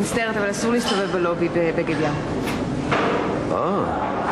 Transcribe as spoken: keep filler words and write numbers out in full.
מצטערת, אבל אסור להסתובב בלובי בבגד ים. אה,